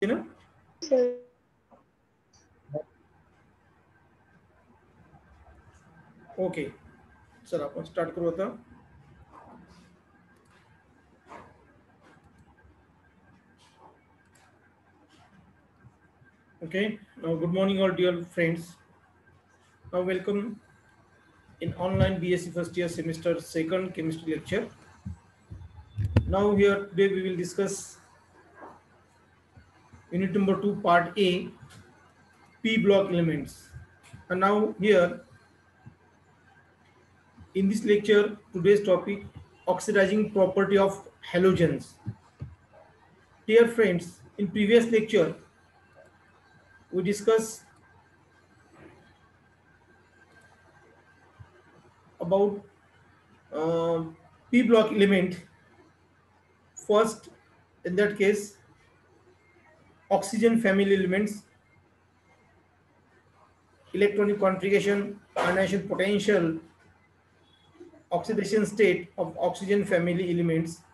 ना? ओके, चला आपण स्टार्ट करू आता. Okay, now good morning all dear friends. Now welcome in online BSc first year semester second chemistry lecture. Now here today we will discuss unit number 2 part A, P block elements. And now here in this lecture today's topic, oxidizing property of halogens. Dear friends, in previous lecture we discussed about P block element. First, in that case, oxygen family elements, electronic configuration, ionization potential, oxidation state of oxygen family elements.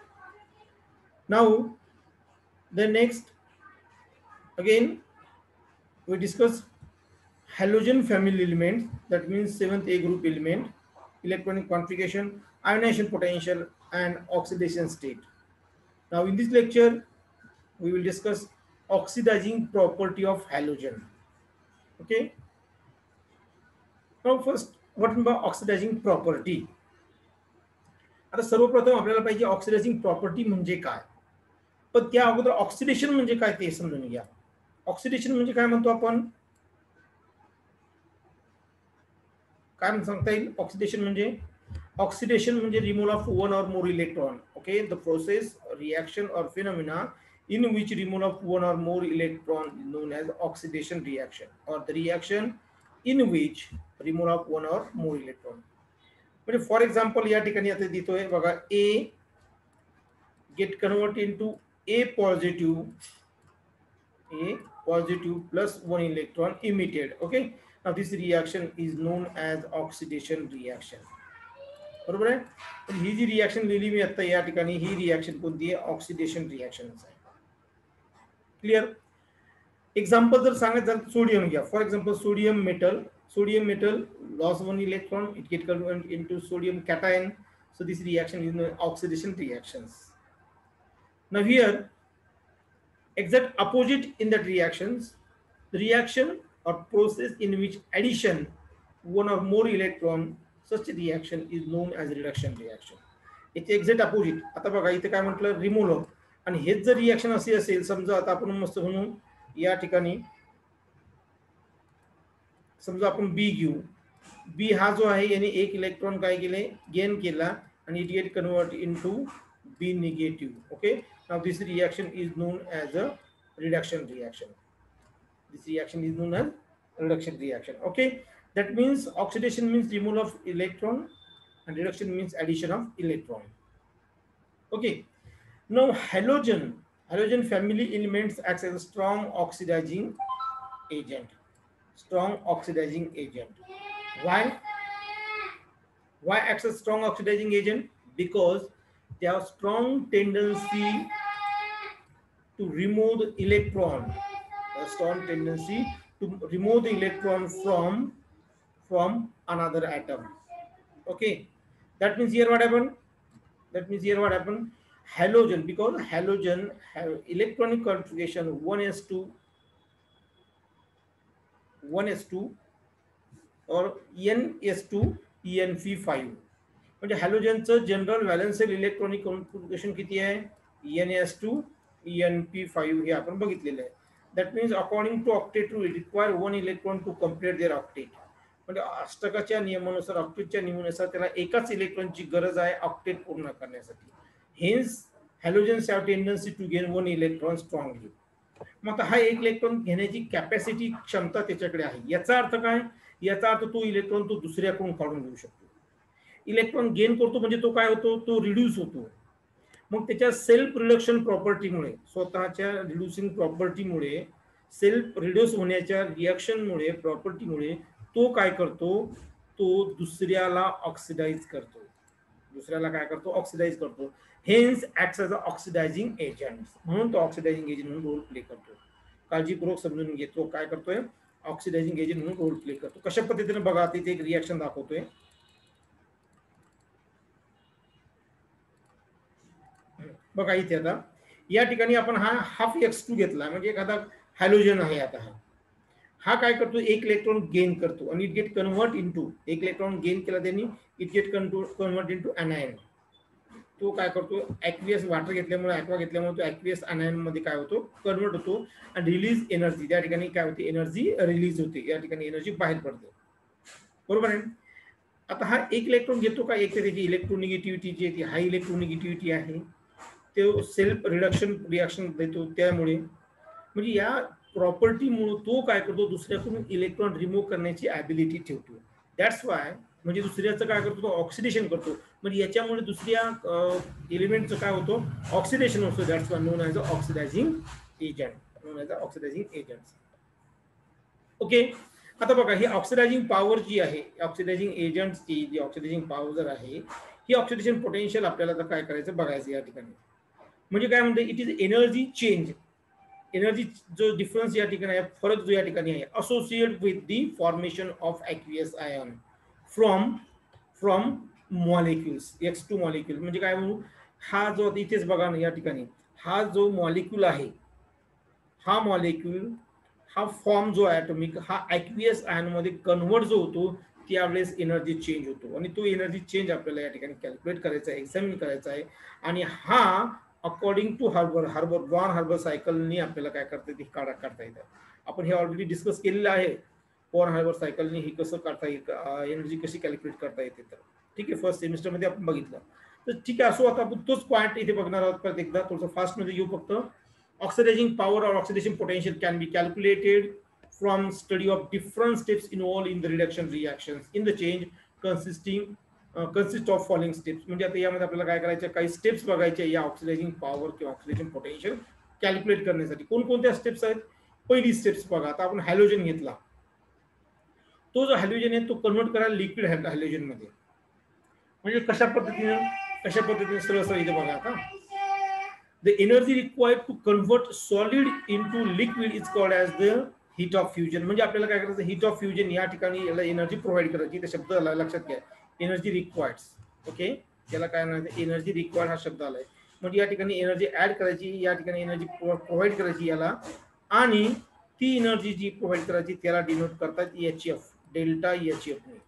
Now, the next, again, we discuss halogen family elements, that means 7th A group element, electronic configuration, ionization potential, and oxidation state. Now, in this lecture, we will discuss oxidizing property of halogen. Okay. Now, first, what about oxidizing property? आता सर्वप्रथम आपल्याला पाहिजे oxidising property म्हणजे काय. पण त्या अगोदर oxidation म्हणजे काय ते समजून घ्या. ऑक्सिडेशन म्हणजे काय म्हणतो आपण, काय सांगता येईल. ऑक्सिडेशन म्हणजे removal of one or more electron. Okay, the process, reaction or phenomena in which removal of one or more electron is known as oxidation reaction, or the reaction in which removal of one or more electron. म्हणजे for example या ठिकाणी आता देतोय बघा, A get convert into A positive plus 1 electron emitted. Okay, now this reaction is known as oxidation reaction. बरोबर आहे. ही जी reaction लिहिली मी आता या ठिकाणी, ही रिएक्शन कोणती आहे, ऑक्सिडेशन रिएक्शन आहे. क्लियर. एक्झाम्पल जर सांगायचं झालं सोडियम घ्या. For example sodium metal loss one electron, it get converted into sodium cation. So this reaction is known as oxidation reactions. Now here, exact opposite in that reactions, the reaction or process in which addition one or more electron, such a reaction is known as reduction reaction. इथे exact opposite. आता बघा इथे काय म्हटलं, removal. आणि हेच जर reaction असे असेल, समजा आता आपण मस्त म्हणून या ठिकाणी समजा आपण बी घेऊ. बी हा जो आहे याने एक इलेक्ट्रॉन काय केले, गेन केला, आणि it get convert into B negative. Okay, now this reaction is known as a reduction reaction. This reaction is known as reduction reaction. Okay, that means oxidation means removal of electron and reduction means addition of electron. Okay, now halogen family elements acts as a strong oxidizing agent. Why acts as strong oxidizing agent? Because they have strong tendency to remove the electron. A strong tendency to remove the electron from another atom. Okay, that means here what happened, halogen, because halogen have electronic configuration 1s2 or ns2 enp5. म्हणजे हॅलोजनचं general valential electronic configuration किती आहे, ns2 enp5 हे आपण बघितलेलं आहे. That means according to octet rule require 1 electron to complete their octet. म्हणजे अष्टकाच्या नियमानुसार, ऑक्टेटच्या नियमानुसार त्याला एकाच इलेक्ट्रॉनची गरज आहे ऑक्टेट पूर्ण करण्यासाठी. Hence halogens have tendency to gain 1 electron strongly. मग हा एक इलेक्ट्रॉन घेण्याची कॅपॅसिटी, क्षमता त्याच्याकडे आहे. याचा अर्थ काय, याचा अर्थ तो इलेक्ट्रॉन तो दुसऱ्याकडून काढून घेऊ शकतो. इलेक्ट्रॉन गेन करतो म्हणजे तो काय होतो, तो रिड्यूस होतो. मग त्याच्या सेल्फ रिडक्शन प्रॉपर्टीमुळे, स्वतःच्या रिड्युसिंग प्रॉपर्टीमुळे, सेल्फ रिड्यूस होण्याच्या रिएक्शनमुळे, प्रॉपर्टीमुळे तो काय करतो, तो दुसऱ्याला ऑक्सिडाइज करतो. Hence acts as a oxidising agent, म्हणून तो ऑक्सिडायझिंग एजंट म्हणून रोल प्ले करतो. काळजीपूर्वक समजून घेतो काय करतोय, ऑक्सिडायझिंग एजंट म्हणून रोल प्ले करतो. कशा पद्धतीने बघा, तिथे एक रिॲक्शन दाखवतोय. बघा इथे आता या ठिकाणी आपण हा हाफ X2 घेतला, म्हणजे एखादा हॅलोजन आहे. आता हा काय करतो, एक इलेक्ट्रॉन गेन करतो आणि इट गेट कन्वर्ट इनटू, एक इलेक्ट्रॉन गेन केला त्यांनी, it get convert into anion. तो काय करतो, ॲक्वियस वॉटर घेतल्यामुळे, ॲक्वा घेतल्यामुळे तो ॲक्वियस एनायन मध्ये काय होतो, कन्वर्ट होतो आणि रिलीज एनर्जी, त्या ठिकाणी काय होते, एनर्जी रिलीज होते, या ठिकाणी एनर्जी बाहेर पडते. बरोबर आहे. आता हा एक इलेक्ट्रॉन घेतो का, एक त्याची इलेक्ट्रोनिगेटिव्हिटी जी आहे ती हाय इलेक्ट्रोनिगेटिव्हिटी आहे, तो सेल्फ रिडक्शन रिॲक्शन देतो. त्यामुळे म्हणजे या प्रॉपर्टीमुळे तो काय करतो, दुसऱ्याकडून इलेक्ट्रॉन रिमूव्ह करण्याची ॲबिलिटी ठेवतो. दॅट्स वाय, म्हणजे दुसऱ्याचं काय करतो, तो ऑक्सिडेशन करतो. म्हणजे याच्यामुळे दुसऱ्या एलिमेंटचं काय होतं, ऑक्सिडेशन होतं. That's why known as a oxidising agent, known as a oxidising agent. Okay. आता बघा, ही ऑक्सिडायझिंग पॉवर जी आहे, ऑक्सिडायझिंग एजंटची जी ऑक्सिडायझिंग पॉवर आहे, ही ऑक्सिडेशन पोटेन्शियल आपल्याला तर काय करायचं बघायचं या ठिकाणी. म्हणजे काय म्हणते, it is energy change, energy जो डिफरन्स या ठिकाणी आहे, फरक जो या ठिकाणी आहे, associate with the formation of aqueous ion from molecules, X2 molecule. म्हणजे काय म्हणू, हा जो इथेच बघा ना या ठिकाणी, हा जो मॉलिक्यूल आहे, हा मॉलिक्यूल, हा फॉर्म जो आहे ॲटॉमिक, हा ॲक्वियस आयन मध्ये कन्वर्ट जो होतो, त्यावेळेस एनर्जी चेंज होतो. आणि तो एनर्जी चेंज आपल्याला या ठिकाणी कॅल्क्युलेट करायचा आहे, एक्झामिन करायचा आहे. आणि हा अकॉर्डिंग टू बॉर्न हार्बर सायकलनी आपल्याला काय करता येते, काढता येतं. आपण हे ऑलरेडी डिस्कस केलेलं आहे, बॉर्न हार्बर सायकलनी ही कसं काढता येईल, एनर्जी कशी कॅल्क्युलेट करता येते. तर ठीक आहे, फर्स्ट सेमिस्टरमध्ये आपण बघितलं. तर ठीक आहे, असो. आता आपण तोच पॉईंट इथे बघणार आहोत. परत एकदा थोडंसं फास्टमध्ये घेऊ. फक्त oxidizing power or oxidation potential can be calculated from study of different steps involved in the reduction reactions in the change consist of following steps. म्हणजे आता यामध्ये आपल्याला काय करायचं, काही स्टेप्स बघायचे या ऑक्सिडायझिंग पॉवर किंवा ऑक्सिडेशन पोटेन्शियल कॅल्क्युलेट करण्यासाठी. कोणकोणत्या स्टेप्स आहेत? पहिली स्टेप्स बघा, आता आपण हॅलोजन घेतला, तो जो हॅलोजन आहे तो कन्वर्ट करा लिक्विड हॅलोजन मध्ये. म्हणजे कशा पद्धतीने सरळ सरळ इथे बघा. आता the energy required to convert solid into liquid is called as the heat of fusion. म्हणजे आपल्याला काय करायचं, हीट ऑफ फ्युजन या ठिकाणी याला एनर्जी प्रोव्हाइड करायची. ते शब्द लक्षात घ्या, एनर्जी रिक्वायर्ड. ओके, याला काय म्हणायचं, एनर्जी रिक्वायर्ड हा शब्द आलाय. म्हणजे या ठिकाणी एनर्जी ऍड करायची, या ठिकाणी एनर्जी प्रोव्हाइड करायची याला, आणि ती एनर्जी जी प्रोव्हाइड करायची त्याला डिनोट करतात HF, डेल्टा HF ने.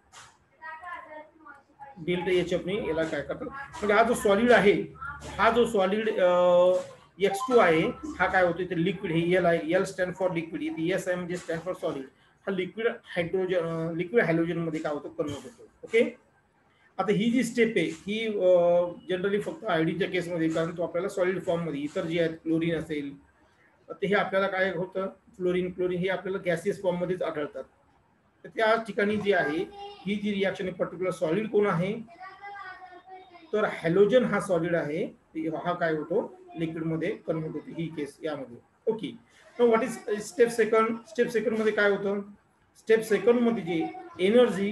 डेल्टा HF ने याला काय करतात, म्हणजे हा जो सॉलिड आहे, हा जो सॉलिड X2 आहे, हा काय होतो, इथे लिक्विड, हे एल आहे, एल स्टँड फॉर लिक्विड, इथे एस आहे म्हणजे स्टँड फॉर सॉलिड. हा लिक्विड हायड्रोजन, लिक्विड हॅलोजन मध्ये काय होतं, कन्वर्ट होतो. ओके. आता ही जी स्टेप आहे ही जनरली फक्त आयडीच्या केसमध्ये, कारण तो आपल्याला सॉलिड फॉर्म मध्ये, इतर जे आहेत क्लोरीन असेल ते हे आपल्याला काय होतं, क्लोरीन हे आपल्याला गॅसियस फॉर्म मध्येच आढळतात. तर त्या ठिकाणी जी आहे ही जी रिॲक्शन आहे, पर्टिक्युलर सॉलिड कोण आहे, तर हॅलोजन हा सॉलिड आहे, हा काय होतो, लिक्विड मध्ये कन्वर्ट होतो, ही केस यामध्ये. Okay. What is step second? Step second मध्ये काय होतं, स्टेप सेकंड मध्ये जी एनर्जी,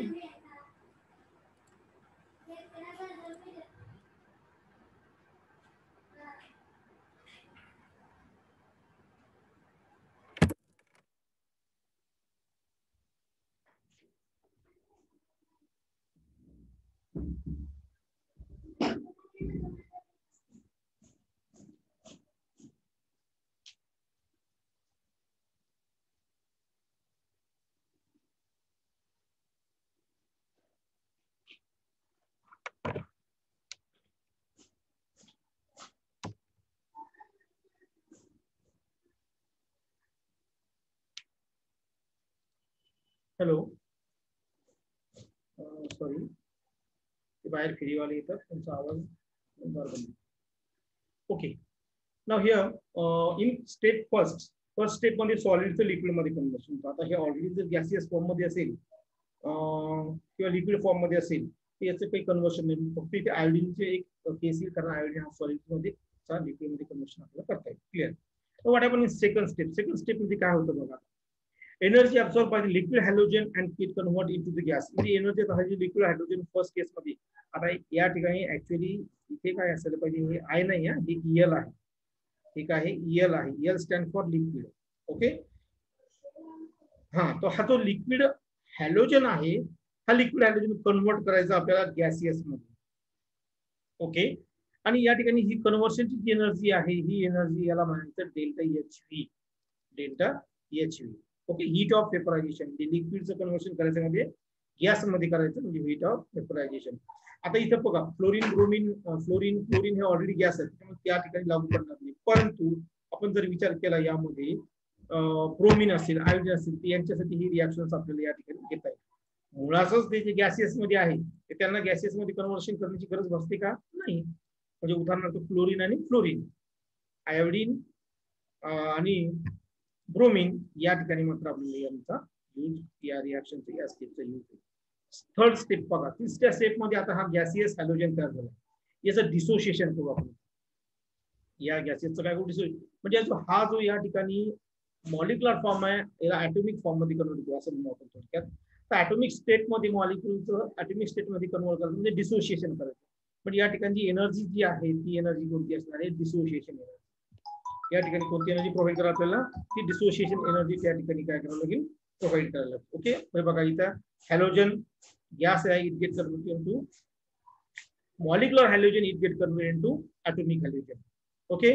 हॅलो, सॉरी, बाहेर फेरीवाले येतात, त्यांचा आवाज बंद. Okay. Now here in step first step मध्ये सॉलिडचं लिक्विड मध्ये कन्वर्शन होतं. आता हे ऑलरेडी जर गॅसियस फॉर्म मध्ये असेल किंवा लिक्विड फॉर्म मध्ये असेल तर याचं काही कन्वर्शन नाही, फक्त इथे आयोडीनचे एक केस येईल, कारण आयोडीन हा सॉलिड मध्ये लिक्विड मध्ये कन्वर्शन आपल्याला करता येईल. क्लिअर. तर what happen in second step? Second step मध्ये काय होतं बघा, energy absorb by the liquid hydrogen and it convert into the gas. म्हणजे एनर्जी आता जी लिक्विड हायड्रोजन फर्स्ट केस मध्ये, आता या ठिकाणी ऍक्च्युअली इथे काय असायला पाहिजे, हे आय नाही आहे, हे ईएल आहे. ठीक आहे, ईएल आहे. EL stand for liquid. Okay, हा तो हा जो लिक्विड हॅलोजन आहे, हा लिक्विड हायड्रोजन कन्वर्ट करायचा आपल्याला गॅसियस मध्ये. ओके, आणि या ठिकाणी ही कन्व्हर्शनची जी एनर्जी आहे, ही एनर्जी याला म्हणायचं delta H V. Delta H V. Okay, heat of vaporization. लिक्विडचं कन्व्हर्शन करायचं म्हणजे गॅस मध्ये करायचं, म्हणजे हीट ऑफ वेपरायझेशन. आता इथं बघा, फ्लोरीन, ब्रोमीन, फ्लोरीन हे ऑलरेडी गॅस आहे, त्यामुळे त्या ठिकाणी लागू करणार नाही. परंतु आपण जर विचार केला यामध्ये ब्रोमीन असेल, आयोडीन असेल, यांच्यासाठी ही रिॲक्शन्स आपल्याला या ठिकाणी घेता येईल. मुळातच ते जे गॅसियस मध्ये आहे ते त्यांना गॅसियस मध्ये कन्व्हर्शन करण्याची गरज भासते का? नाही. म्हणजे उदाहरणार्थ फ्लोरीन आणि फ्लोरीन, आयोडीन आणि ब्रोमीन या ठिकाणी मात्र आपल्याला यांचा यूज, या रिॲक्शनचा या स्टेपचा यूज आहे. थर्ड स्टेप बघा, तिसऱ्या स्टेप मध्ये आता हा गॅसियस हॅलोजन तयार झाला, याचं डिसोसिएशन करू आपण. या गॅसेसचं काय करू, म्हणजे हा जो या ठिकाणी मॉलिक्युलर फॉर्म आहे, याला ऍटॉमिक फॉर्म मध्ये कन्वर्ट करू असं म्हणू आपण थोडक्यात. तर ऍटॉमिक स्टेट मध्ये मॉलिक्युलचं ऍटॉमिक स्टेट मध्ये कन्वर्ट करायचं म्हणजे डिसोसिएशन करायचं. म्हणजे या ठिकाणी एनर्जी जी आहे ती एनर्जी कोणती असणार आहे, डिसोसिएशन एनर्जी. या ठिकाणी कोणती एनर्जी प्रोव्हाइड करा आपल्याला, ती डिसोसिएशन एनर्जी त्या ठिकाणी काय करावं लागेल, प्रोव्हाइड करायला लागेल. ओके, बघा इथं हॅलोजन गॅस आहे, it get converted into molecular halogen, it get converted into atomic halogen. Okay,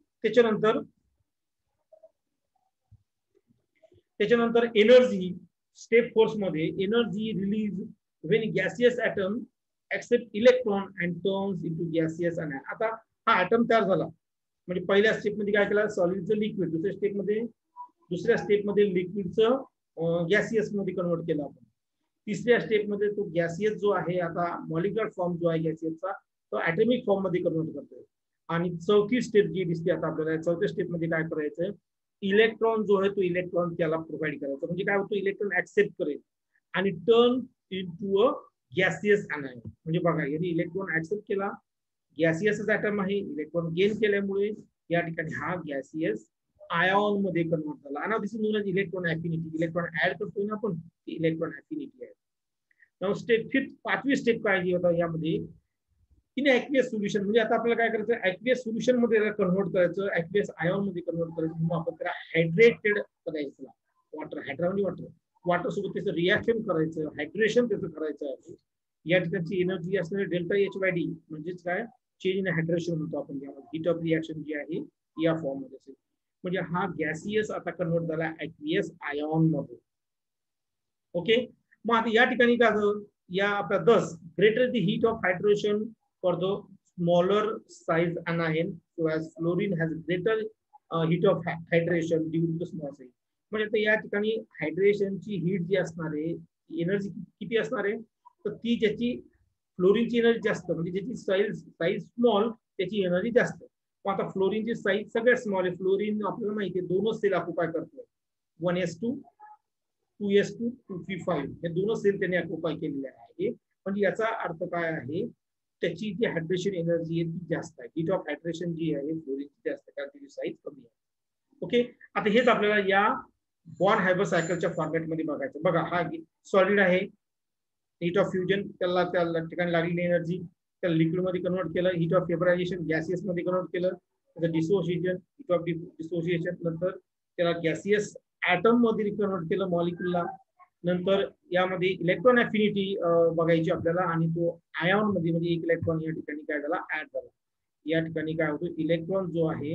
त्याच्यानंतर एनर्जी स्टेप फोर्स मध्ये energy release when gaseous atom accept electron and turns into gaseous ion. आता हा atom तयार झाला, म्हणजे पहिल्या step मध्ये काय केलं, सॉलिडचं लिक्विड, दुसऱ्या स्टेप मध्ये लिक्विडचं गॅसियस मध्ये कन्वर्ट केलं आपण. तिसऱ्या स्टेप मध्ये तो गॅसियस जो आहे, आता मॉलिक्युलर फॉर्म जो आहे गॅसियसचा, तो ऍटॉमिक फॉर्म मध्ये कन्वर्ट करतोय. आणि चौथी स्टेप जी दिसते आता आपल्याला, चौथ्या स्टेप मध्ये काय करायचं, इलेक्ट्रॉन जो आहे तो इलेक्ट्रॉन त्याला प्रोव्हाइड करायचा. म्हणजे काय होतं, इलेक्ट्रॉन ऍक्सेप्ट करेल आणि turn into a gaseous ion. म्हणजे बघा, यांनी इलेक्ट्रॉन ऍक्सेप्ट केला, गॅसियस ऍटम आहे, इलेक्ट्रॉन गेन केल्यामुळे या ठिकाणी हा गॅसियस आयॉन मध्ये कन्वर्ट झाला. आणि this is known as electron affinity. Electron add करतोय ना आपण, ती इलेक्ट्रॉन अफिनिटी आहे. नाउ स्टेप फिफ्थ, पाचवी स्टेप काय जी होता यामध्ये, इन ऍक्वियस सोल्युशन. म्हणजे आता आपल्याला काय करायचं, ऍक्वियस सोल्युशन मध्ये कन्वर्ट करायचं, ऍक्वियस आयॉन मध्ये कन्वर्ट करायचं. म्हणून आपण त्याला हायड्रेटेड करायचं, वॉटर, हायड्रा म्हणजे वॉटर, वॉटर सोबत त्याचं रिॲक्शन करायचं, हायड्रेशन त्याचं करायचं आहे. या ठिकाणची एनर्जी असणारे डेल्टा एच बाय डी, म्हणजेच काय, चेंज इन हायड्रेशन म्हणतो आपण, हीट ऑफ रिॲक्शन जी आहे या फॉर्म मध्ये असेल. म्हणजे हा गॅसियस आता कन्वर्ट झाला ऍक्वियस आयॉन मध्ये. ओके, मग आता या ठिकाणी काय झालं, या आपल्या 10 greater the heat of hydration for the smaller size anion, so as fluorine has greater heat of hydration due to the small size. म्हणजे आता या ठिकाणी हायड्रेशनची हीट जी असणार आहे, एनर्जी किती असणार आहे, तर ती ज्याची फ्लोरीनची एनर्जी जास्त, म्हणजे ज्याची साईज स्मॉल त्याची एनर्जी जास्त. मग आता फ्लोरीनची साईज सगळ्यात स्मॉल आहे. फ्लोरीन आपल्याला माहिती आहे दोनच सेल ऑक्युपाय करतोय, 1s2 2s2 2p5 हे दोनच सेल त्याने ऑक्युपाय केलेले आहे. म्हणजे याचा अर्थ काय आहे, त्याची जी हायड्रेशन एनर्जी आहे ती जास्त आहे. हीट ऑफ हायड्रेशन जी आहे फ्लोरीनची जास्त, कारण त्याची साईज कमी आहे. ओके, आता हेच आपल्याला या बॉन्ड हायबर सायकलच्या फॉर्मॅटमध्ये बघायचं. बघा, हा सॉलिड आहे, हीट ऑफ फ्युजन, त्याला त्या ठिकाणी लागलेली एनर्जी त्याला लिक्विड मध्ये कन्वर्ट केलं, हीट ऑफ वेपरायझेशन गॅसियस मध्ये कन्वर्ट केलं, त्याचं डिसोसिएशन, हीट ऑफ डिसोसिएशन, नंतर त्याला गॅसियस ऍटम मध्ये कन्वर्ट केलं मॉलिक्युलला. नंतर यामध्ये इलेक्ट्रॉन अफिनिटी बघायची आपल्याला, आणि तो आयॉन मध्ये म्हणजे एक इलेक्ट्रॉन या ठिकाणी काय झाला, ऍड झाला. या ठिकाणी काय होतं, इलेक्ट्रॉन जो आहे,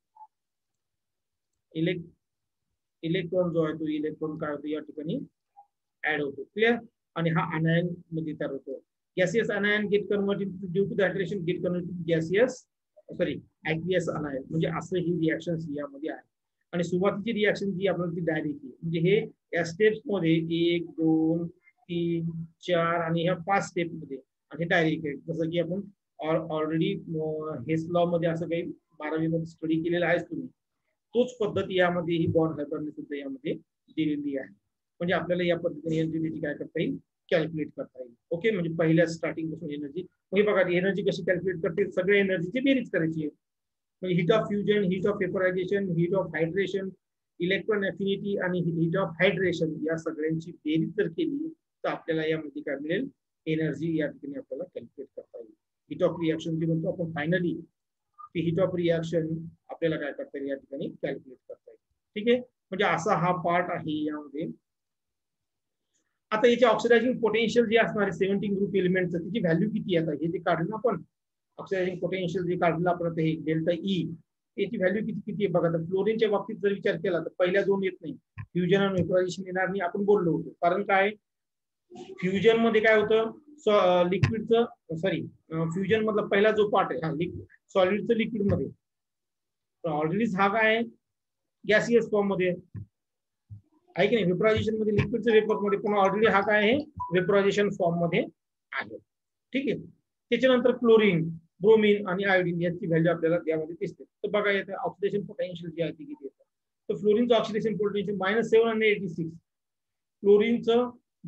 इलेक्ट्रॉन जो आहे तो इलेक्ट्रॉन काय होतो या ठिकाणी ऍड होतो. क्लिअर, आणि हा अनायन मध्ये तयार होतो. Gaseous anion get converted due to the hydration, get converted gaseous aqueous anion. म्हणजे असं ही रिॲक्शन यामध्ये आहे. आणि सुरुवातीची रिॲक्शन जी आपल्याला ती डायरेक्ट, म्हणजे हे या स्टेप्स मध्ये 1 2 3 4 आणि ह्या 5 स्टेप मध्ये, आणि डायरेक्ट आहे. जसं की आपण ऑलरेडी हेस लॉ मध्ये असं काही 12वी मध्ये स्टडी केलेला आहे तुम्ही, तोच पद्धत यामध्ये ही बॉन्ड हायबरने सुद्धा यामध्ये दिलेली आहे. म्हणजे आपल्याला या पद्धतीने एनर्जी काय करता येईल, कॅल्क्युलेट करता येईल. ओके, म्हणजे पहिल्या स्टार्टिंग पासून एनर्जी, म्हणजे बघा एनर्जी कशी कॅल्क्युलेट करते, सगळ्या एनर्जीची बेरीज करायची आहे. Heat of fusion, heat of vaporization, heat of hydration, electron affinity आणि हीट ऑफ हायड्रेशन या सगळ्यांची बेरीज जर केली तर आपल्याला यामध्ये काय मिळेल, एनर्जी या ठिकाणी आपल्याला कॅल्क्युलेट करता येईल. हीट ऑफ रिॲक्शन जी म्हणतो आपण फायनली, ती हीट ऑफ रिॲक्शन आपल्याला काय करता येईल या ठिकाणी कॅल्क्युलेट करता येईल. ठीक आहे, म्हणजे असा हा पार्ट आहे यामध्ये. आता याचे ऑक्सिडायझिंग पोटेन्शियल जे असणार आहे 17 ग्रुप एलिमेंटचं, त्याची व्हॅल्यू किती आहे? हे जे काढलं ना आपण ऑक्सिडायझिंग पोटेन्शियल जे काढलं आपण हे डेल्टा ई, याची व्हॅल्यू किती किती आहे बघा. तर फ्लोरीनच्या बाबतीत जर विचार केला तर पहिल्या दोन येत नाही, फ्युजन आणि न्यूट्रलायझेशन येणार नाही, आपण बोललो होतो. कारण काय, फ्युजन मध्ये काय होतं, लिक्विडचं सॉरी फ्युजन मधला पहिला जो पार्ट आहे हा सॉलिडचं लिक्विड मध्ये, ऑलरेडी हा काय आहे गॅसियस फॉर्म मध्ये आहे की नाही, वेपरायझेशन मध्ये लिक्विडचं वेपर मध्ये, पण ऑलरेडी हा काय आहे वेपरायझेशन फॉर्म मध्ये आहे. ठीक आहे, त्याच्यानंतर क्लोरीन, ब्रोमीन आणि आयोडीन याची व्हॅल्यू आपल्याला त्यामध्ये दिसते. तर बघा येते ऑक्सिडेशन पोटेन्शियल जे आहे ते किती येतं. तर फ्लोरीनचं ऑक्सिडेशन पोटेन्शियल -786, क्लोरीनचं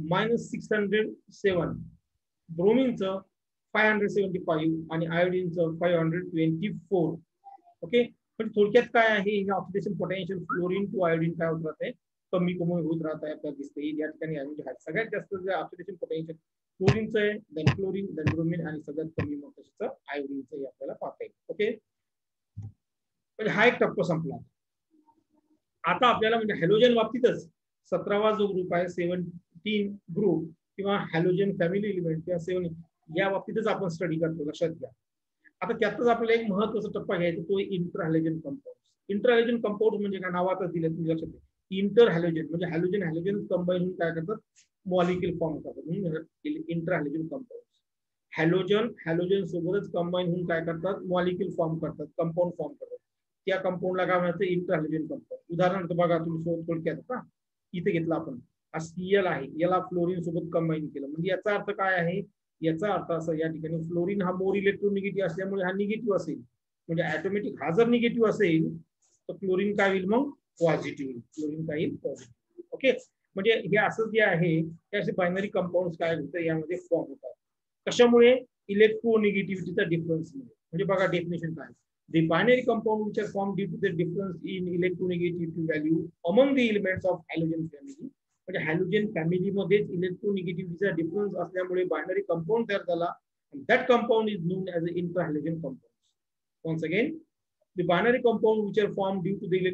-607, ब्रोमीनचं 575 आणि आयोडीनचं 524. ओके, पण थोडक्यात काय आहे, oxidation potential fluorine to iodine काय होत राहते, कमी कमी होत राहत आहे आपल्याला दिसते. या ठिकाणी सगळ्यात जास्त जे ऑक्सिडेशन पोटेन्शियल क्लोरीनचं आहे, देन क्लोरीन, देन ब्रोमीन आणि सगळ्यात कमी मग तसंच आयोडीनचं आपल्याला पाहता येईल. ओके, म्हणजे हा एक टप्पा संपला. आता आपल्याला म्हणजे हॅलोजन बाबतीतच 17वा जो ग्रुप आहे 17 ग्रुप किंवा हॅलोजन फॅमिली एलिमेंट किंवा 7 या बाबतीतच आपण स्टडी करतो, लक्षात घ्या. आता त्यातच आपल्याला एक महत्त्वाचा टप्पा घ्यायचा, तो inter halogen compound. Inter halogen compound म्हणजे काय, नावातच दिलं तुम्ही लक्षात घ्या. इंटर हॅलोजन म्हणजे हॅलोजन हॅलोजन कंबाईन होऊन काय करतात, मॉलिक्यूल फॉर्म करतात, म्हणून inter halogen compound. Halogen halogen सोबतच कंबाईन होऊन काय करतात, मॉलिक्यूल फॉर्म करतात, कंपाऊंड फॉर्म करतात. त्या कंपाऊंडला काय म्हणायचं, इंटर हॅलोजन कंपाऊंड. उदाहरणार्थ बघा तुम्ही थोडक्यात का इथे घेतला आपण, हा सीएल आहे, याला फ्लोरीन सोबत कंबाईन केलं, म्हणजे याचा अर्थ काय आहे, याचा अर्थ असा या ठिकाणी फ्लोरीन हा मोर इलेक्ट्रोनिगेटिव्ह असल्यामुळे हा निगेटिव्ह असेल, म्हणजे ऑटोमॅटिक हा जर निगेटिव्ह असेल तर क्लोरीन काय होईल मग पॉझिटिव्ह, क्लोरीन काय येईल पॉझिटिव्ह. ओके, म्हणजे हे असं जे आहे ते असे बायनरी कंपाऊंड काय होतं यामध्ये फॉर्म होतात. कशामुळे, इलेक्ट्रोनिगेटिव्हिटीचा डिफरन्स म्हणजे बघा डेफिनेशन काय, the binary compound which are formed due to the difference in electronegativity value among the elements of halogen family. म्हणजे हॅलोजन फॅमिली मध्ये इलेक्ट्रोनिगेटिव्हिटीचा डिफरन्स असल्यामुळे बायनरी कंपाऊंड तयार झाला, and that compound is known as the interhalogen compounds. Once again, the binary compound which are formed due to the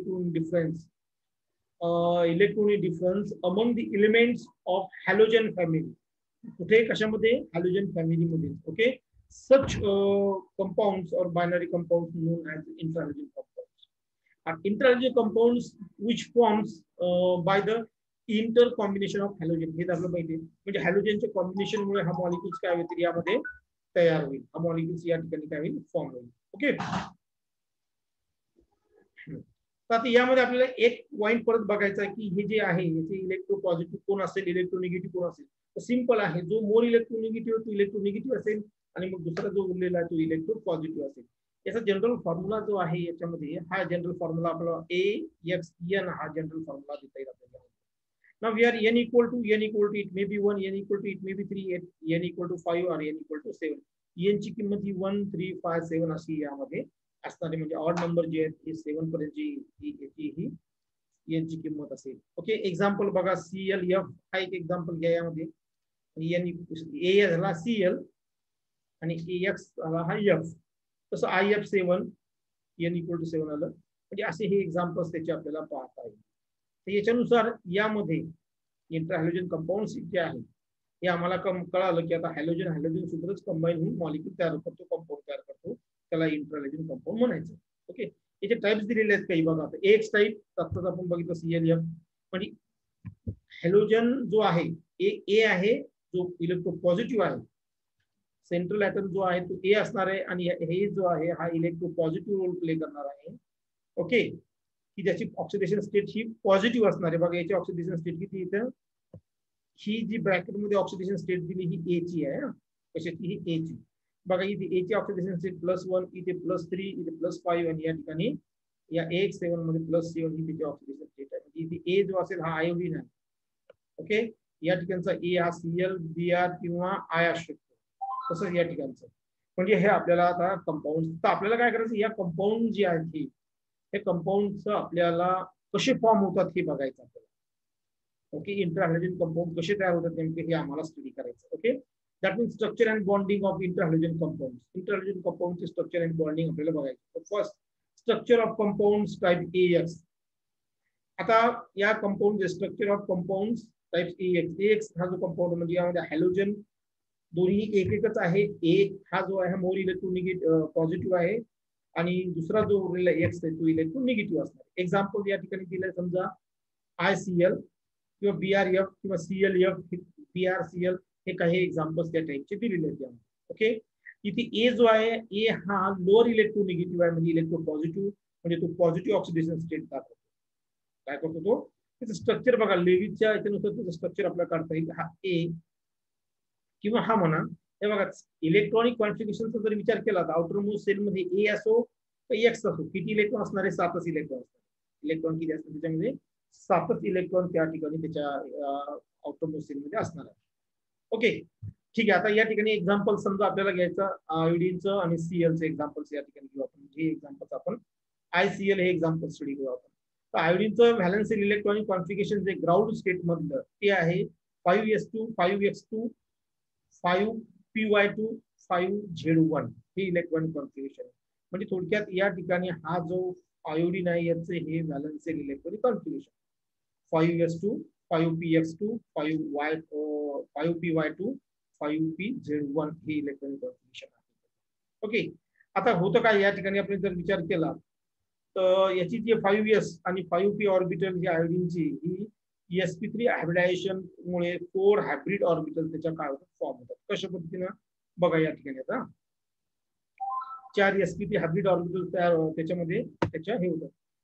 electronic difference among the elements of halogen family. कुठे कशामध्ये, halogen family मध्ये. Okay, such compounds or binary compounds known as interhalogen compounds. Interhalogen compounds which forms by the inter combination of halogen. हे आपल्याला माहिती आहे, म्हणजे हॅलोजनच्या combination मुळे हा मॉलिक्युल्स काय होतील यामध्ये तयार होईल, हा मॉलिक्युल्स या ठिकाणी काय होईल फॉर्म होईल. ओके, तर आता यामध्ये आपल्याला एक पॉइंट परत बघायचा आहे की हे जे आहे याचे इलेक्ट्रो पॉझिटिव्ह कोण असेल, इलेक्ट्रोनिगेटिव्ह कोण असेल. तर सिंपल आहे, जो मोर इलेक्ट्रोनिगेटिव्ह तो इलेक्ट्रोनिगेटिव्ह असेल आणि मग दुसरा जो उरलेला आहे तो इलेक्ट्रो पॉझिटिव्ह असेल. याचा जनरल फॉर्म्युला जो आहे याच्यामध्ये, हा जनरल फॉर्म्युला आपला AXN हा जनरल फॉर्म्युला देता येईल आपल्याला. Now we are n equal to it may be 1, n equal to it may be 3, n equal to 5 or n equal to 7. n ची किंमत ही 1, 3, 5, 7 अशी यामध्ये असणारे, म्हणजे ऑड नंबर जे आहेत हे 7 पर्यंतची ही n ची किंमत असेल. ओके, एक्झाम्पल बघा, ClF हा एक एक्झाम्पल घ्या यामध्ये. A झाला Cl आणि AX आला हा F, तसं IF7 n equal to 7 आलं, म्हणजे असे हे एक्झाम्पल्स त्याचे आपल्याला पाहता येईल. तर याच्यानुसार यामध्ये इंटर हॅलोजन कंपाऊंड्स जे आहे हे आम्हाला कळालं की आता हॅलोजन सोबतच कंबाईन होऊन मॉलिक्यूल तयार करतो, कंपाऊंड तयार करतो, त्याला इंटर हॅलोजन कंपाऊंड म्हणायचं. ओके, याचे टाइप्स दिलेले आहेत काही बघा. आता एक्स टाइप आत्ताच आपण बघितलं ClF, म्हणजे हॅलोजन जो आहे ए आहे, जो इलेक्ट्रो पॉझिटिव्ह आहे, सेंट्रल ॲटम जो आहे तो ए असणार आहे आणि हे जो आहे हा इलेक्ट्रो पॉझिटिव्ह रोल प्ले करणार आहे. ओके, की ज्याची ऑक्सिडेशन स्टेट ही पॉझिटिव्ह असणार आहे. बघा याची ऑक्सिडेशन स्टेट किती येतं, ही जी ब्रॅकेट मध्ये ऑक्सिडेशन स्टेट दिली ही ए ची आहे, कशाची, ही ए ची. बघा इथे ए ची ऑक्सिडेशन स्टेट +1, इथे +3, इथे +5 आणि या ठिकाणी या AX7 मध्ये +7 ही त्याची ऑक्सिडेशन स्टेट आहे. म्हणजे इथे ए जो असेल हा आयोडीन आहे. ओके, या ठिकाणचा ए हा Cl, Br किंवा I असू शकतो, तसंच या ठिकाणचं. म्हणजे हे आपल्याला आता कंपाऊंड, तर आपल्याला काय करायचं, या कंपाऊंड जे आहेत हे कंपाऊंडचं आपल्याला कसे फॉर्म होतात हे बघायचं आपल्याला. ओके, इंटर हॅलोजन कंपाऊंड कसे तयार होतात नेमके हे आम्हाला स्टडी करायचं. Okay, that means structure and bonding of inter halogen compound. Inter halogen कंपाऊंडचे स्ट्रक्चर अँड बॉन्डिंग आपल्याला बघायचं. First, structure of compounds type AX. आता या compound structure of compounds type AX हा जो कंपाऊंड म्हणजे यामध्ये हॅलोजन दोन्ही एक एकच आहे. एक हा जो आहे मोर इलेक्ट्रोनिगेटिव्ह पॉझिटिव्ह आहे आणि दुसरा जो उरलेला एक्स आहे तो इलेक्ट्रोनिगेटिव्ह असणार. एक्झाम्पल या ठिकाणी दिलंय, समजा ICl किंवा BrF किंवा ClF, BrCl हे काही एक्झाम्पल्स त्या टाइपचे दिलेले आहेत. ओके, इथे ए जो आहे ए हा लोअर इलेक्ट्रोनिगेटिव्ह आहे, म्हणजे इलेक्ट्रो पॉझिटिव्ह, म्हणजे तो पॉझिटिव्ह ऑक्सिडेशन स्टेट दाखवतो. काय करतो तो, त्याचं स्ट्रक्चर बघा, लेविसच्या याच्यानुसार त्याचं स्ट्रक्चर आपल्याला काढता येईल. हा ए किंवा हा म्हणा, हे बघा इलेक्ट्रॉनिक कॉन्फिगरेशनचा जर विचार केला तर आउटर मोस्ट सेल मध्ये ए असो तर एक्स असो, किती इलेक्ट्रॉन असणार आहे? 7च इलेक्ट्रॉन असणार. इलेक्ट्रॉन किती असतात त्याच्यामध्ये? 7च इलेक्ट्रॉन त्या ठिकाणी त्याच्या आउटर मोस्ट सेल मध्ये असणार आहे. ओके, ठीक आहे. आता या ठिकाणी एक्झाम्पल समजा आपल्याला घ्यायचं आयोडीनचं आणि सीएलचं एक्झाम्पल्स या ठिकाणी घेऊ आपण. हे एक्झाम्पल्स आपण ICl हे एक्झाम्पल स्टडी करू आपण. तर आयोडीनचं व्हॅलेन्स इलेक्ट्रॉनिक कॉन्फिगरेशन जे ग्राउंड स्टेट मधलं ते आहे 5s2 5x2 5py2 5z1 हे इलेक्ट्रॉनिक कॉन्फिगरेशन. म्हणजे थोडक्यात या ठिकाणी हा जो आयोडीन आहे याचे हे valence electronic configuration 5s2 5px2 5py2 5pz1 हे इलेक्ट्रॉनिक कॉन्फिगरेशन आहे. ओके, आता होतं काय या ठिकाणी आपण जर विचार केला तर याची जी 5s आणि 5p ऑर्बिटल ही आयोडीनची ही sp3 हायब्रिडायझेशन मुळे 4 हायब्रिड ऑर्बिटल त्याच्या काय होतात? फॉर्म होतात. कशा पद्धतीने बघा या ठिकाणी आता 4 sp3 हायब्रिड ऑर्बिटल तयार त्याच्यामध्ये त्याच्या हे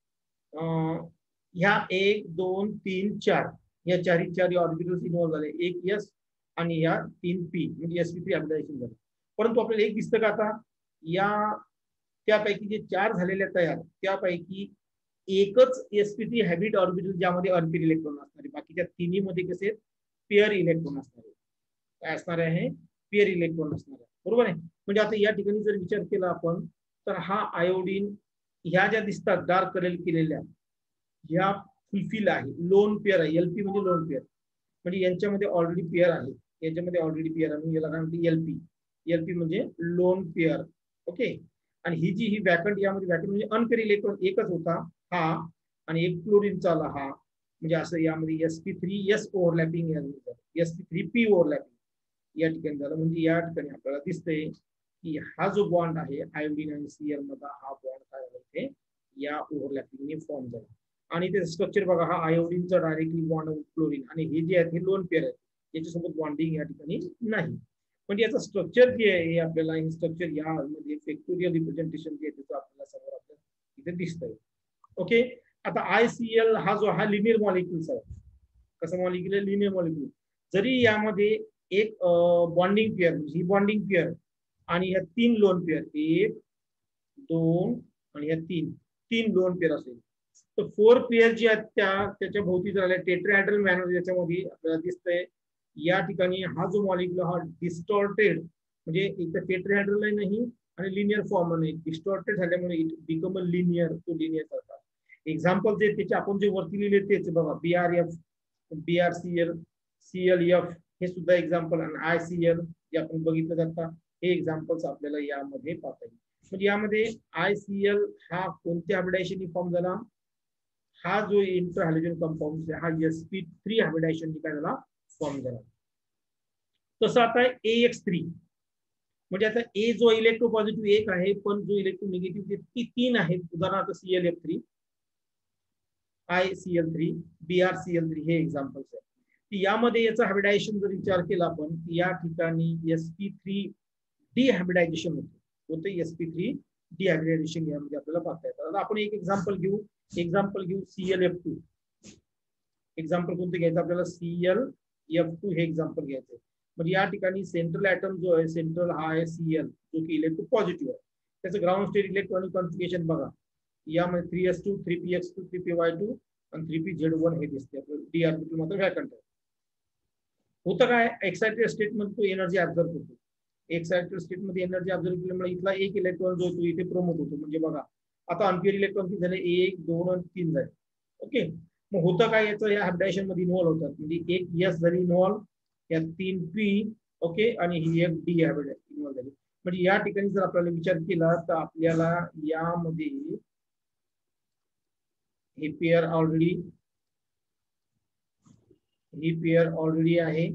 होतात. ह्या 1 2 3 4 या चारी ऑर्बिटल्स इन्व्हॉल्व झाले. एक S आणि या 3p म्हणजे sp3 हायब्रिडायझेशन झालं. परंतु आपल्याला एक दिसतं का आता या त्यापैकी जे 4 झालेल्या तयार त्यापैकी एकच sp3 हायब्रिड ऑर्बिटल ज्यामध्ये अनपेअर इलेक्ट्रॉन असणार आहे. बाकीच्या तिन्ही मध्ये कसे पेअर इलेक्ट्रॉन असणार आहे. काय असणार आहे? पेअर इलेक्ट्रॉन असणार आहे. बरोबर आहे. म्हणजे आता या ठिकाणी जर विचार केला आपण तर हा आयोडीन ह्या ज्या दिसतात डार्क कलर केलेल्या ह्या फुलफिल आहे, लोन पेअर आहे. LP म्हणजे लोन पेअर, म्हणजे यांच्यामध्ये ऑलरेडी पेअर आहे. याच्यामध्ये ऑलरेडी पेअर आहे, याला काय म्हणते? LP म्हणजे लोन पेअर. ओके, आणि ही जी ही वॅकंट यामध्ये वॅकंट म्हणजे अनपेअर इलेक्ट्रॉन एकच होता हा आणि एक क्लोरीनचा आला हा, म्हणजे असं यामध्ये sp3s ओव्हरलॅपिंग sp3p ओव्हरलॅपिंग या ठिकाणी झालं. म्हणजे या ठिकाणी आपल्याला दिसतंय की हा जो बॉन्ड आहे आयोडीन आणि Cl मधला हा बॉन्ड काय झाला इथे या ओव्हरलॅपिंगने फॉर्म झाला. आणि ते स्ट्रक्चर बघा, हा आयोडीनचा डायरेक्टली बॉन्ड क्लोरीन आणि हे जे आहेत हे लोन पेअर आहेत, याच्यासोबत बॉन्डिंग या ठिकाणी नाही. म्हणजे याचं स्ट्रक्चर जे आहे हे आपल्याला हे स्ट्रक्चर यामध्ये फॅक्टोरियल रिप्रेझेंटेशन जे आहे त्याचं आपल्याला समोर आपल्याला इथे दिसतंय. ओके, आता ICl हा जो हा लिनियर मॉलिक्युल्स आहे. कसं मॉलिक्युल आहे? Linear molecule. जरी यामध्ये एक बॉन्डिंग पेअर ही बॉन्डिंग पेअर आणि ह्या 3 लोन पेअर 1 2 आणि ह्या 3 लोन पेअर असेल तर 4 पेअर जे आहेत त्याच्या भोवती झालेल्या टेट्राहेड्रल मॅनर याच्यामध्ये आपल्याला दिसतंय. या ठिकाणी हा जो मॉलिक्युल हा डिस्टॉर्टेड म्हणजे इथं टेट्राहेड्रल नाही आणि लिनियर फॉर्म नाही, डिस्टॉर्टेड झाल्यामुळे इट बिकम अ लिनियर, तो लिनियर करतात. एक्झाम्पल जे त्याचे आपण जे वरती लिहिले तेच बघा, BrF BrCl ClF हे सुद्धा एक्झाम्पल आणि ICl जे आपण बघितलं जातं हे एक्झाम्पल्स आपल्याला यामध्ये पाहता येईल. म्हणजे यामध्ये ICl हा कोणत्या हायब्रिडायझेशननी फॉर्म झाला? हा जो इंटर हॅलोजन कंपाऊंड हा sp3 हायब्रिडायझेशननी काय झाला? फॉर्म झाला. तसं आता AX3 म्हणजे आता ए जो इलेक्ट्रोपॉझिटिव्ह 1 आहे पण जो इलेक्ट्रोनिगेटिव्ह 3 आहेत. उदाहरणार्थ ClF3 ICl3 BrCl3 हे एक्झाम्पल्स आहेत. यामध्ये याचा हायब्रिडायझेशन जर विचार केला आपण या ठिकाणी sp3 डिहायब्रिडायझेशन होते sp3 डिहायब्रिडायझेशन यामध्ये आपल्याला पाहता येतं. आता आपण एक एक्झाम्पल घेऊ ClF2. एक्झाम्पल कोणतं घ्यायचं आपल्याला? ClF2 हे एक्झाम्पल घ्यायचं. म्हणजे या ठिकाणी सेंट्रल ऍटम जो आहे सेंट्रल हा आहे Cl जो की इलेक्ट्रो पॉझिटिव्ह आहे. त्याचं ग्राउंड स्टेट इलेक्ट्रॉनिक कॉन्फिगरेशन बघा, यामध्ये 3s2 3px2 3py2 आणि 3pz1 हे दिसते. आपलं डी ऑर्बिटल मात्र वॅकंट आहे. होतं काय? एक्साइटेड स्टेट मध्ये तो एनर्जी ऍब्झॉर्ब होतो. एक्साइटेड स्टेट मध्ये एनर्जी ऍब्झॉर्ब केल्यामुळे इथला एक इलेक्ट्रॉन जो तो इथे प्रमोट होतो. म्हणजे बघा आता अनपेअर इलेक्ट्रॉन किती झाले? 1 2 आणि 3 झाले. ओके, मग होतं काय याचं, या हायब्रिडायशन मध्ये इन्व्हॉल्व होतात, म्हणजे एक एस झाली इन्व्हॉल्व, या 3 पी, ओके, आणि ही एक डी इन्व्हॉल्व झाली. म्हणजे या ठिकाणी जर आपल्याला विचार केला तर आपल्याला यामध्ये ही पेअर ऑलरेडी आहे.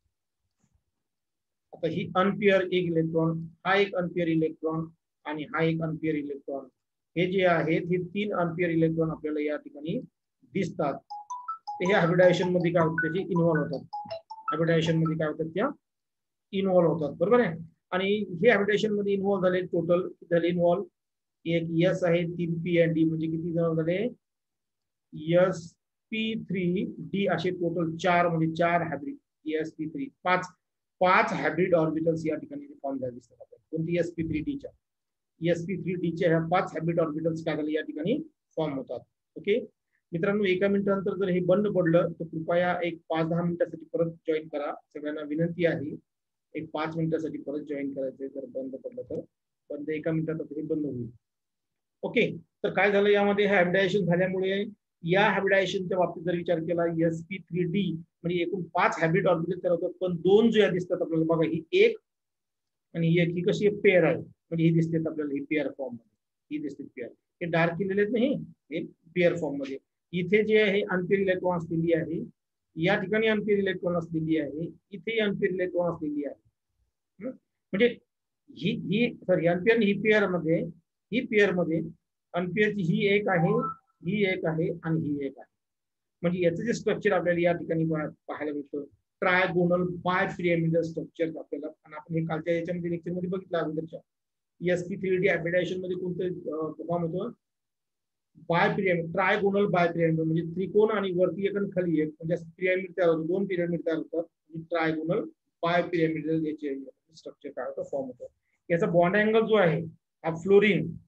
आता ही अनपेअर एक इलेक्ट्रॉन, हा एक अनपेअर इलेक्ट्रॉन आणि हा एक अनपेअर इलेक्ट्रॉन, हे जे आहेत हे 3 अनपेअर इलेक्ट्रॉन आपल्याला या ठिकाणी दिसतात. ते हे हायब्रिडायशन मध्ये काय होतं, त्याचे इन्व्हॉल्व होतात. हायब्रिडायशन मध्ये काय होतात, त्या इन्व्हॉल्व होतात, बरोबर आहे. आणि हे हायब्रिडायशन मध्ये इन्व्हॉल्व झाले, टोटल झाले इन्व्हॉल्व, एक एस आहे, 3 पी आणि डी, म्हणजे किती जण झाले, एस पी 3 डी, असे टोटल 4, म्हणजे 4 hybrid S P 3, 5 hybrid orbitals या ठिकाणी फॉर्म झाले दिसतात आपल्याला. कोणती, एस पी 3 डीच्या, एस पी 3 डीच्या ह्या 5 हायब्रिड ऑर्बिटल्स काय झाले या ठिकाणी फॉर्म होतात. ओके मित्रांनो, एका मिनिटानंतर जर हे बंद पडलं तर कृपया एक 5-10 मिनिटासाठी परत जॉईन करा. सगळ्यांना विनंती आहे, एक 5 मिनिटासाठी परत जॉईन करायचंय. जर बंद पडलं तर बंद, एका मिनिटात हे बंद होईल. ओके, तर काय झालं यामध्ये, हायब्रिडायशन झाल्यामुळे या हायब्रिडायशनच्या बाबतीत जर विचार केला, एस पी 3 डी म्हणजे एकूण 5 हायब्रिड ऑर्बिटल तयार होतात, पण 2 जे दिसतात आपल्याला बघा, ही एक आणि ही एक, ही कशी पेअर आहे, म्हणजे ही दिसते आपल्याला, ही पेअर फॉर्म मध्ये, ही दिसते पेअर. हे डार्क केलेले आहेत नाही, हे पेअर फॉर्म मध्ये. इथे जे आहे अनपेअर इलेक्ट्रॉन असलेली आहे, या ठिकाणी अनपेअर इलेक्ट्रॉन असलेली आहे, इथे अनपेअर इलेक्ट्रॉन असलेली आहे. म्हणजे ही सॉरी, अनपेअर ही पेअर मध्ये, ही पेअर मध्ये अनपेअरची ही एक आहे, ही एक आहे आणि ही एक आहे. म्हणजे याचं जे स्ट्रक्चर आपल्याला या ठिकाणी पाहायला मिळतं, ट्रायगोनल बाय पिरॅमिडल स्ट्रक्चर आपल्याला. आणि आपण हे कालच्या याच्यामध्ये लेक्चर मध्ये बघितलं अगोदरच्या, एसपी 3D हायब्रिडायशन मध्ये कोणतं फॉर्म होतं, bi pyramid, trigonal bi pyramid, म्हणजे त्रिकोण आणि वरती एक आणि खाली एक, म्हणजे पिरॅमिड तयार होतो, 2 पिरॅमिड तयार होतात. ट्रायगोनल बाय पिरॅमिडल याचे स्ट्रक्चर काय होतं, फॉर्म होतं. याचा बॉन्ड अँगल जो आहे हा फ्लोरीन